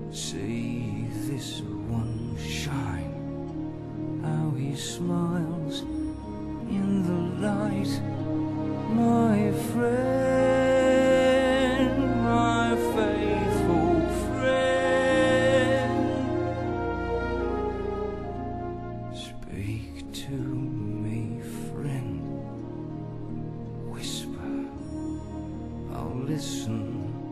See this one shine, how he smiles in the light, my friend, my faithful friend. Speak to me, friend, whisper, I'll listen.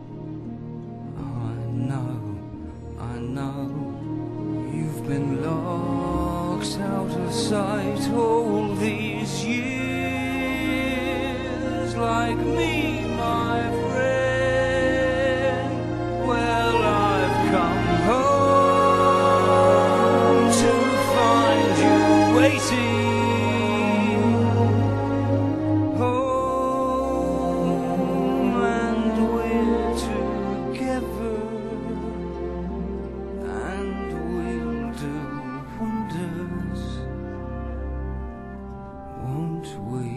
I know you've been locked out of sight all these years, like me, my friend. Well, I've come home to find you waiting, home, and we're together. Won't we?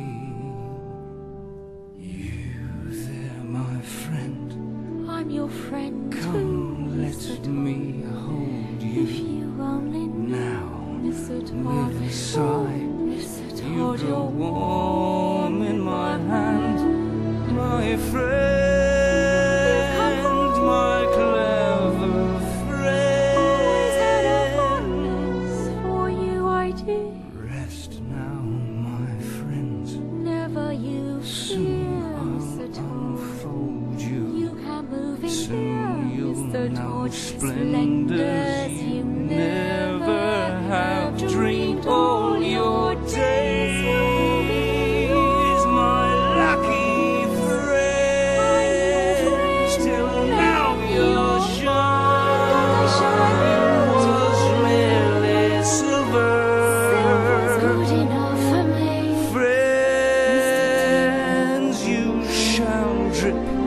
You there, my friend. I'm your friend. Come, let me hold you. If you only now, Mr. Todd, with a sigh, Mr. you Todd, grow you're warm in my hand, my friend. Splendors you never have dreamed all your days, my lucky friend. Still now your shine was merely silver. Silver's good enough for me. Friends, you shall drip